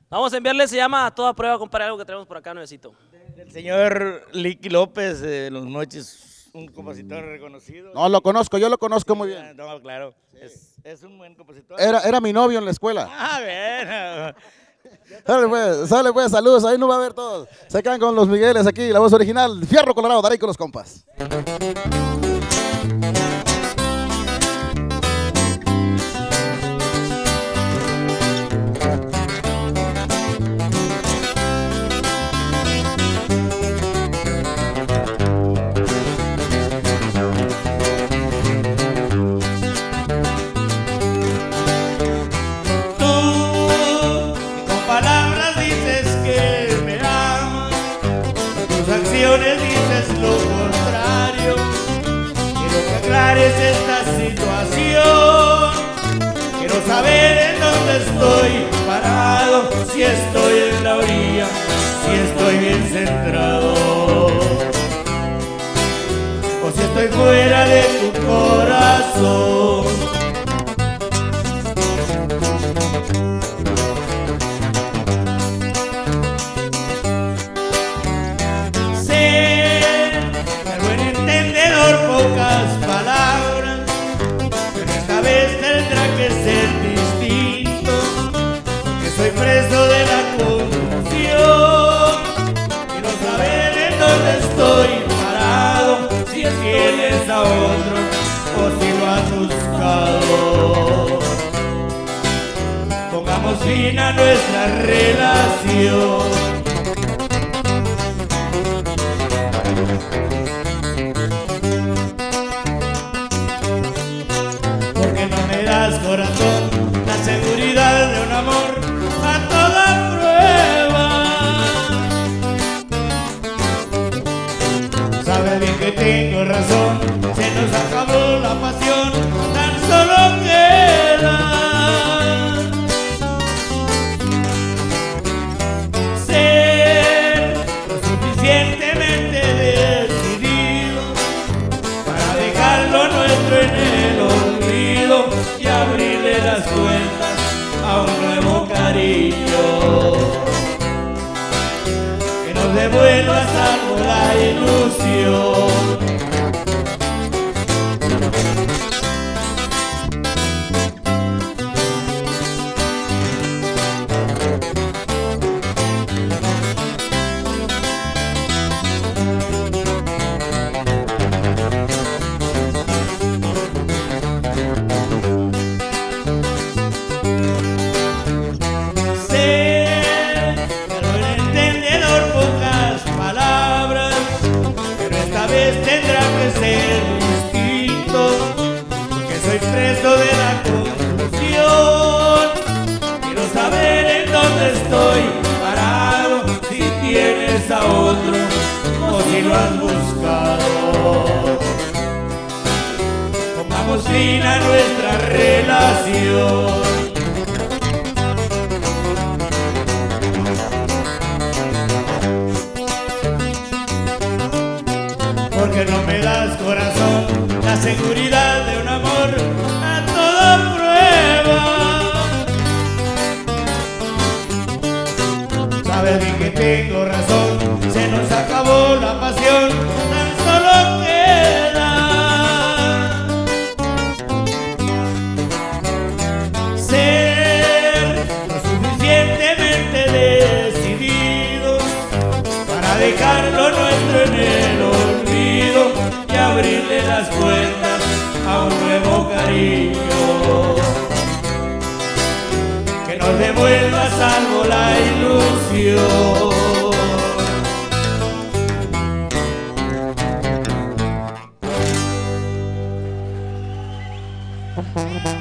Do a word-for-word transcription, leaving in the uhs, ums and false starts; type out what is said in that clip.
Vamos a enviarle, se llama A Toda Prueba, compadre, algo que tenemos por acá nuevecito. El señor Licky López de Los Mochis, un compositor reconocido. No, lo conozco, yo lo conozco muy bien. No, claro, sí. es, es un buen compositor. Era, era mi novio en la escuela. Ah, bien. Sale pues, sale pues, saludos, ahí nos va a ver todos. Se quedan con los Migueles aquí, la voz original, Fierro Colorado, Daray con los compas. Dices lo contrario, quiero que aclares esta situación. Quiero saber en dónde estoy parado, si estoy en la orilla, si estoy bien centrado, o si estoy fuera de tu corazón. Pocas palabras, pero esta vez tendrá que ser distinto, porque soy preso de la confusión. Quiero saber en dónde estoy parado, si tienes a otro o si lo has buscado. Pongamos fin a nuestra relación. Corazón, la seguridad de un amor a toda prueba. Sabe bien que tengo razón, se nos acabó la pasión, tan solo queda ser lo suficientemente decidido para dejarlo nuestro en el olvido y abrirle las puertas a un nuevo cariño que nos devuelva a salvo la ilusión. Tendrá que ser distinto, porque soy preso de la confusión. Quiero saber en dónde estoy parado, si tienes a otro o si lo has buscado. Pongamos fin a nuestra relación. Porque no me das, corazón, la seguridad de un amor a toda prueba. Sabes bien que tengo razón, se nos acabó la pasión, tan solo queda ser lo suficientemente decididos para dejarlo nuestro en el olvido y abrirle las puertas a un nuevo cariño que nos devuelva a salvo la ilusión.